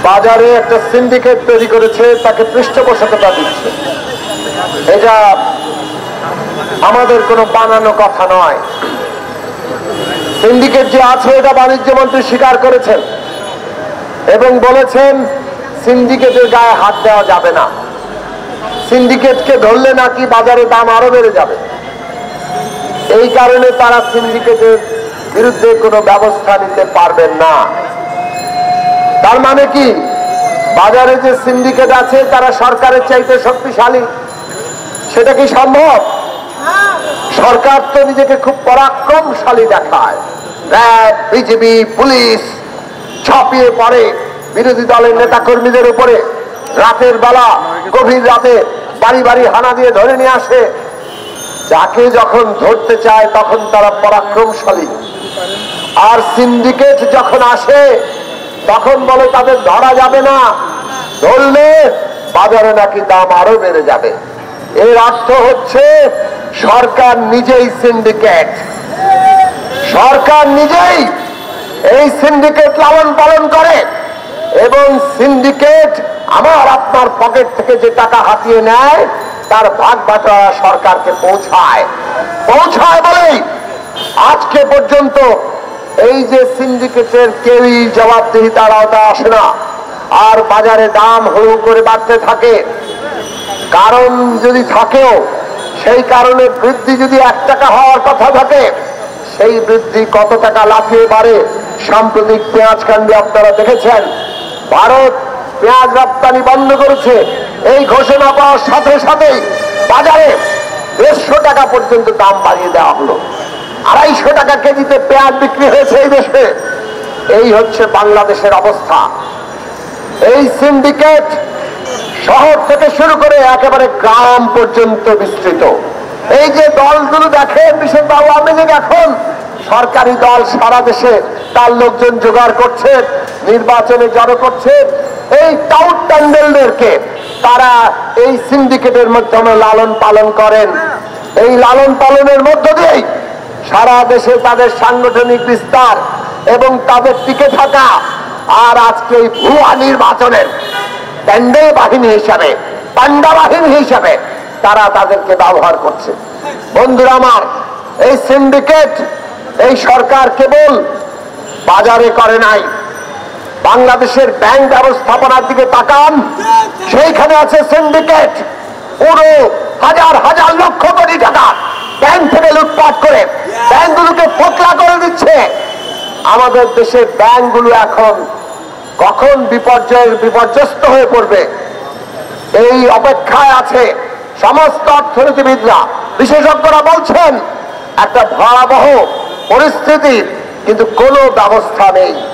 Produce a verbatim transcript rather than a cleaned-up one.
বাজারে একটা সিন্ডিকেট তৈরি করেছে, তাকে পৃষ্ঠপোষকতা দিচ্ছে। এটা আমাদের কোনো বানানো কথা নয়। সিন্ডিকেট যে আছে এটা বাণিজ্য মন্ত্রী স্বীকার করেছেন এবং বলেছেন সিন্ডিকেটের গায়ে হাত দেওয়া যাবে না। সিন্ডিকেটকে ধরলে নাকি বাজারে দাম আরো বেড়ে যাবে। এই কারণে তারা সিন্ডিকেটের বিরুদ্ধে কোনো ব্যবস্থা নিতে পারবেন না। তার মানে কি, বাজারে যে সিন্ডিকেট আছে তারা সরকারের চাইতে শক্তিশালী, সেটা কি সম্ভব? সরকার তো নিজেকে খুব পরাক্রমশালী দেখায়। র্যাব, বিজেপি, পুলিশ ছাপিয়ে পড়ে বিরোধী দলের নেতা কর্মীদের উপরে, রাতের বেলা গভীর রাতে বাড়ি বাড়ি হানা দিয়ে ধরে নিয়ে আসে। যাকে যখন ধরতে চায় তখন তারা পরাক্রমশালী, আর সিন্ডিকেট যখন আসে তখন বলে তাদের ধরা যাবে না, ধরলে বাজারে নাকি দাম আরো বেড়ে যাবে। এর অর্থ হচ্ছে সরকার নিজেই সিন্ডিকেট, সরকার নিজেই এই সিন্ডিকেট লালন পালন করে এবং সিন্ডিকেট আমার আপনার পকেট থেকে যে টাকা হাতিয়ে নেয় তার ভাগ বাটোয়ারা সরকারকে পৌঁছায় পৌঁছায় বলেই আজকে পর্যন্ত এই যে সিন্ডিকেটের কেউই জবাবদিহিতার আওতায় আসে না, আর বাজারে দাম হু করে বাড়তে থাকে। কারণ যদি থাকেও, সেই কারণে বৃদ্ধি যদি এক টাকা হওয়ার কথা থাকে, সেই বৃদ্ধি কত টাকা লাফিয়ে বাড়ে। সাম্প্রতিক পেঁয়াজ কাণ্ডে আপনারা দেখেছেন, ভারত পেঁয়াজ রপ্তানি বন্ধ করেছে। এই ঘোষণা পাওয়ার সাথে সাথেই বাজারে দেড়শো টাকা পর্যন্ত দাম বাড়িয়ে দেওয়া হলো। আড়াইশো টাকা কেজিতে পেঁয়াজ বিক্রি হয়েছে এই দেশে। এই হচ্ছে বাংলাদেশের অবস্থা। এই সিন্ডিকেট শহর থেকে শুরু করে একেবারে গ্রাম পর্যন্ত বিস্তৃত। এই যে দলগুলো দেখেন, বিশেষ আওয়ামী লীগ এখন সরকারি দল সারা দেশে তার লোকজন জোগাড় করছে, নির্বাচনে জড়ো করছে। এই টাউট ট্যান্ডেলদেরকে তারা এই সিন্ডিকেটের মাধ্যমে লালন পালন করেন। এই লালন পালনের মধ্য দিয়েই সারা দেশে তাদের সাংগঠনিক বিস্তার এবং তাদের টিকে থাকা। আর আজকে এই ভুয়া নির্বাচনের ট্যান্ডেল বাহিনী হিসাবে, পান্ডা বাহিনী হিসাবে তারা তাদেরকে ব্যবহার করছে। বন্ধুরা আমার, এই সিন্ডিকেট এই সরকার কেবল বাজারে করে নাই, বাংলাদেশের ব্যাংক ব্যবস্থাপনার দিকে তাকান, সেইখানে আছে সিন্ডিকেট। পুরো হাজার হাজার লক্ষ কোটি টাকা ব্যাংক থেকে লুটপাট করে ব্যাংকগুলোকে ফোকলা করে দিচ্ছে। আমাদের দেশের ব্যাংকগুলো এখন কখন বিপর্যয়ের বিপর্যস্ত হয়ে পড়বে এই অপেক্ষায় আছে সমস্ত অর্থনীতিবিদরা। বিশেষজ্ঞরা বলছেন একটা ভয়াবহ পরিস্থিতি, কিন্তু কোনো ব্যবস্থা নেই।